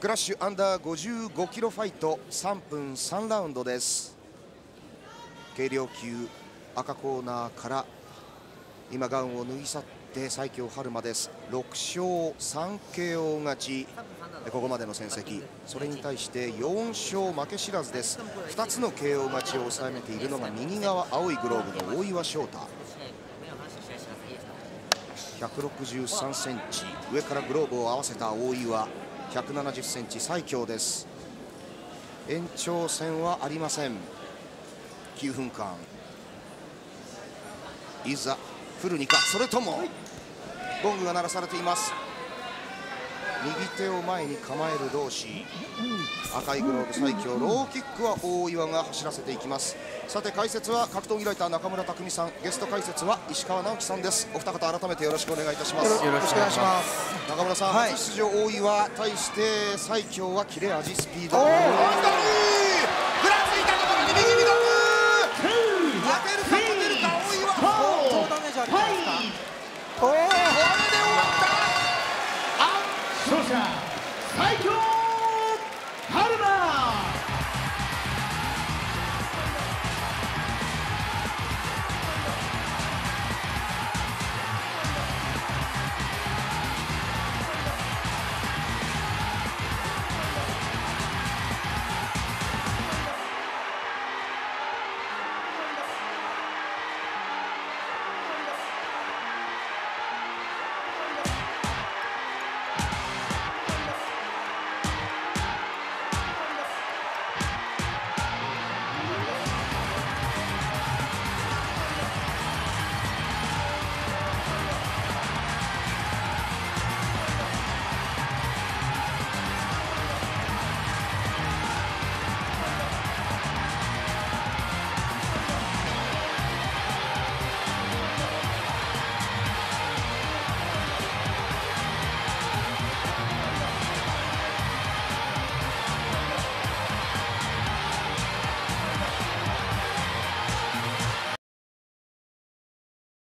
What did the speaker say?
クラッシュアンダー55キロファイト3分3ラウンドです。軽量級赤コーナーから今ガウンを脱ぎ去って西京春馬です。6勝3 KO 勝ち、ここまでの戦績。それに対して4勝負け知らずです。2つの KO 勝ちを収めているのが右側青いグローブの大岩翔太。163センチ、上からグローブを合わせた大岩。170センチ西京です。延長戦はありません。9分間、いざフルにか、それともゴングが鳴らされています。右手を前に構える同士。赤いグローブ西京、ローキックは大岩が走らせていきます。さて解説は格闘技ライター中村匠さん、ゲスト解説は石川直樹さんです。お二方改めてよろしくお願いいたします。 よろしくお願いします。 中村さん、初出場大岩対して西京は切れ味スピード。グラついたところに右ミドル、当てるか勝てるか大岩。 相当ダメージありますか。 これで終わった。 勝者西京